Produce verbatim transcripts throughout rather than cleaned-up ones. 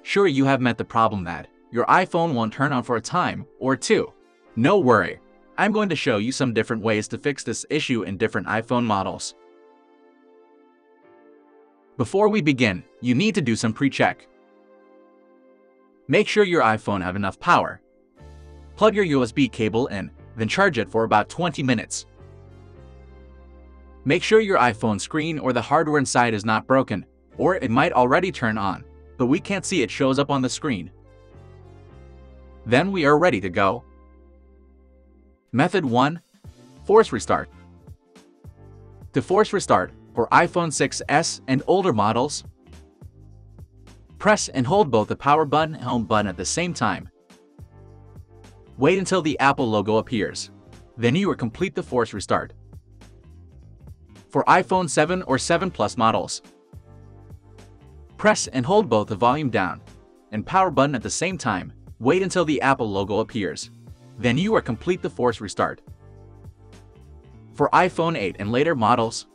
Sure, you have met the problem that your iPhone won't turn on for a time or two. No worry, I'm going to show you some different ways to fix this issue in different iPhone models. Before we begin, you need to do some pre-check. Make sure your iPhone have enough power. Plug your U S B cable in, then charge it for about twenty minutes. Make sure your iPhone screen or the hardware inside is not broken, or it might already turn on, but we can't see it shows up on the screen. Then we are ready to go. Method one. Force restart. To force restart, for iPhone six S and older models, press and hold both the power button and home button at the same time. Wait until the Apple logo appears. Then you will complete the force restart. For iPhone seven or seven Plus models, press and hold both the volume down and power button at the same time. Wait until the Apple logo appears. Then you will complete the force restart. For iPhone eight and later models,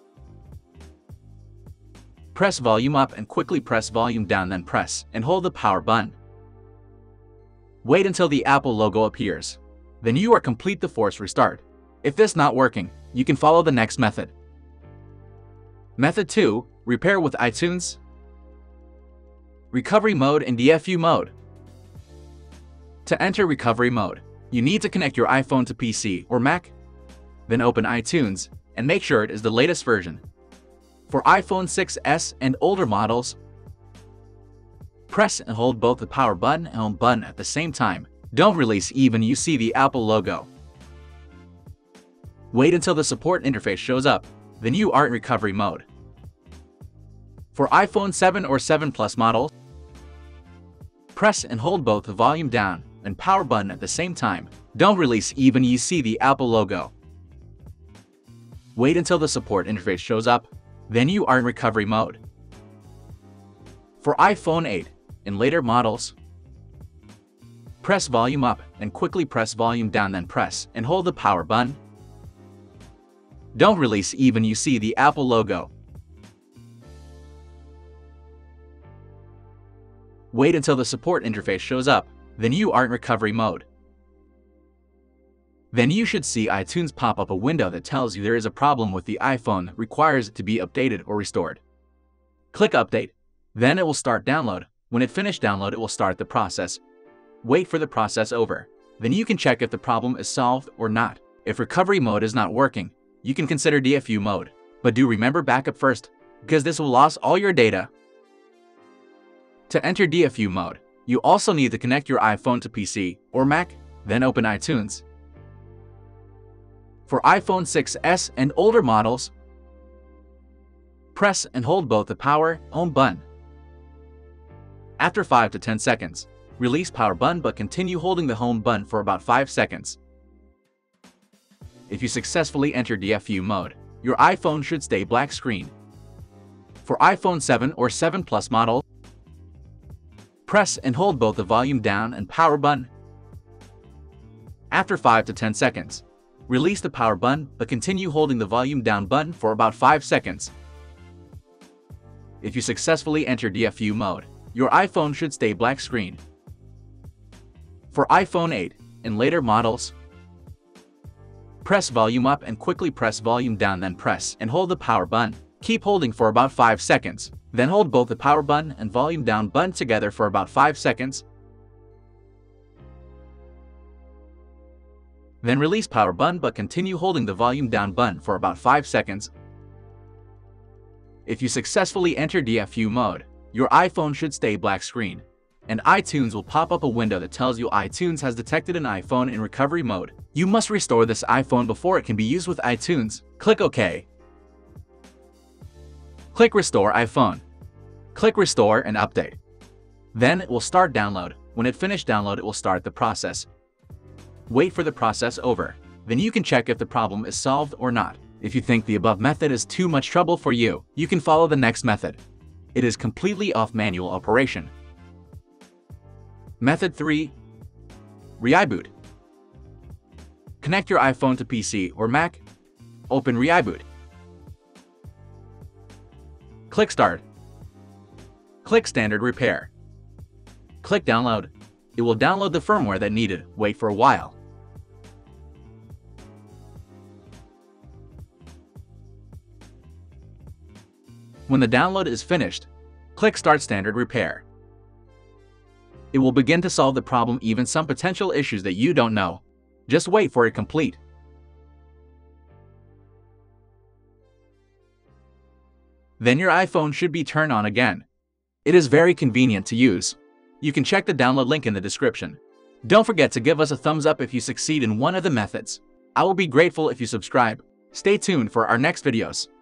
press volume up and quickly press volume down, then press and hold the power button. Wait until the Apple logo appears. Then you will complete the force restart. If this not working, you can follow the next method. Method two. Repair with iTunes, recovery mode and D F U mode. To enter recovery mode, you need to connect your iPhone to P C or Mac, then open iTunes and make sure it is the latest version. For iPhone six S and older models, press and hold both the power button and home button at the same time. Don't release even you see the Apple logo. Wait until the support interface shows up, then you are in recovery mode. For iPhone seven or seven Plus models, press and hold both the volume down and power button at the same time. Don't release even you see the Apple logo. Wait until the support interface shows up, then you are in recovery mode. For iPhone eight and later models, press volume up and quickly press volume down, then press and hold the power button. Don't release even you see the Apple logo. Wait until the support interface shows up, then you are in recovery mode. Then you should see iTunes pop up a window that tells you there is a problem with the iPhone that requires it to be updated or restored. Click Update. Then it will start download. When it finishes download, it will start the process. Wait for the process over. Then you can check if the problem is solved or not. If recovery mode is not working, you can consider D F U mode. But do remember backup first, because this will lose all your data. To enter D F U mode, you also need to connect your iPhone to P C or Mac, then open iTunes. For iPhone six S and older models, press and hold both the power and home button. After five to ten seconds, release power button but continue holding the home button for about five seconds. If you successfully enter D F U mode, your iPhone should stay black screen. For iPhone seven or seven Plus model, press and hold both the volume down and power button. After five to ten seconds, release the power button but continue holding the volume down button for about five seconds. If you successfully enter D F U mode, your iPhone should stay black screen. For iPhone eight and later models, press volume up and quickly press volume down, then press and hold the power button. Keep holding for about five seconds. Then hold both the power button and volume down button together for about five seconds. Then release power button but continue holding the volume down button for about five seconds. If you successfully enter D F U mode, your iPhone should stay black screen, and iTunes will pop up a window that tells you iTunes has detected an iPhone in recovery mode. You must restore this iPhone before it can be used with iTunes. Click OK. Click Restore iPhone. Click Restore and Update. Then it will start download. When it finishes download, it will start the process. Wait for the process over. Then you can check if the problem is solved or not. If you think the above method is too much trouble for you, you can follow the next method. It is completely off manual operation. Method three. ReiBoot. Connect your iPhone to P C or Mac. Open ReiBoot. Click Start. Click Standard Repair. Click Download. It will download the firmware that needed. Wait for a while. When the download is finished, click Start Standard Repair. It will begin to solve the problem, even some potential issues that you don't know. Just wait for it complete. Then your iPhone should be turned on again. It is very convenient to use. You can check the download link in the description. Don't forget to give us a thumbs up if you succeed in one of the methods. I will be grateful if you subscribe. Stay tuned for our next videos.